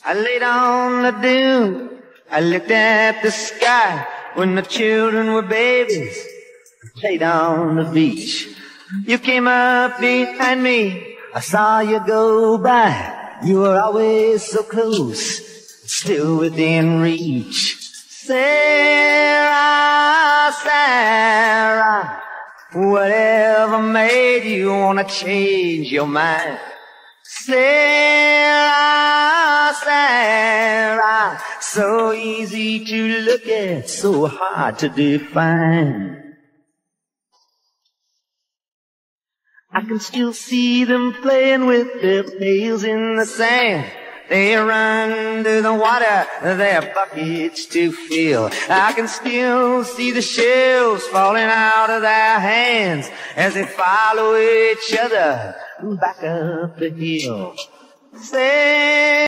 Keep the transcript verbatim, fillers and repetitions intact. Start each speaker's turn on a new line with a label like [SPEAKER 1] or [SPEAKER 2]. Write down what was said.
[SPEAKER 1] I laid on the dune, I looked at the sky when the children were babies, played on the beach. You came up behind me, I saw you go by. You were always so close, still within reach. Sarah, Sarah, whatever made you wanna change your mind? Sarah, Sarah, so easy to look at, so hard to define. I can still see them playing with their pails in the sand. They run to the water, their buckets to fill. I can still see the shells falling out of their hands as they follow each other back up the hill. Say